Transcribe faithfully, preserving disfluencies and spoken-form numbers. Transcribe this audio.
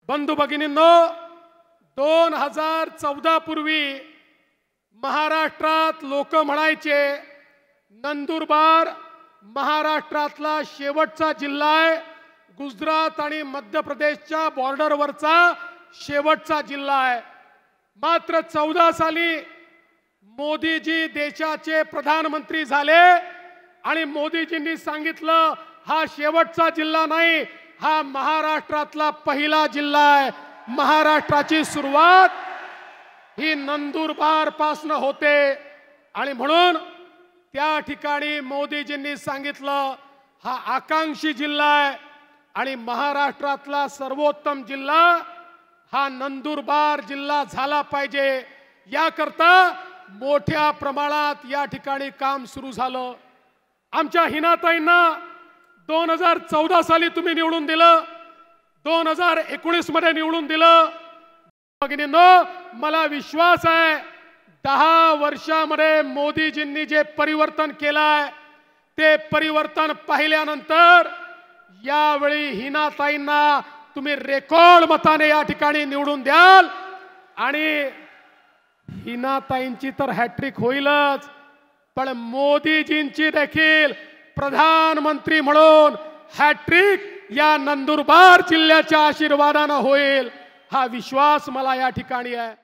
बंधू भगिनींनो, दोन हजार चौदा पूर्वी महाराष्ट्रात लोक म्हणायचे नंदुरबार महाराष्ट्रातला शेवटचा जिल्हा आहे, गुजरात आणि मध्य प्रदेशच्या बॉर्डरवरचा शेवटचा जिल्हा आहे। मात्र चौदा साली मोदीजी देशाचे प्रधानमंत्री झाले आणि मोदीजींनी सांगितलं हा शेवटचा जिल्हा नाही, हा महाराष्ट्रातला पहिला जिल्हा आहे। महाराष्ट्राची सुरुवात ही नंदुरबार पासून होते आणि म्हणून त्या ठिकाणी मोदीजींनी सांगितलं हा आकांक्षी जिल्हा आहे आणि महाराष्ट्रातला सर्वोत्तम जिल्हा हा नंदुरबार जिल्हा झाला पाहिजे। याकरता मोठ्या प्रमाणात या ठिकाणी काम सुरू झालं। आमच्या हिनाताईंना दोन हजार चौदा साली तुम्ही निवडून दिलं, दोन हजार एकोणीस मध्ये निवडून दिलं। भगिनींनो, मला विश्वास आहे दहा वर्षामध्ये मोदीजींनी जे परिवर्तन केलंय ते परिवर्तन पाहिल्यानंतर यावेळी हिनाताईंना तुम्ही रेकॉर्ड मताने या ठिकाणी निवडून द्याल आणि हिनाताईंची तर हॅट्रिक होईलच, पण मोदीजींची देखील प्रधानमंत्री म्हणून हॅट्रिक या नंदुरबार जिल्ह्याच्या आशीर्वादाने होईल, हा विश्वास मला या ठिकाणी आहे।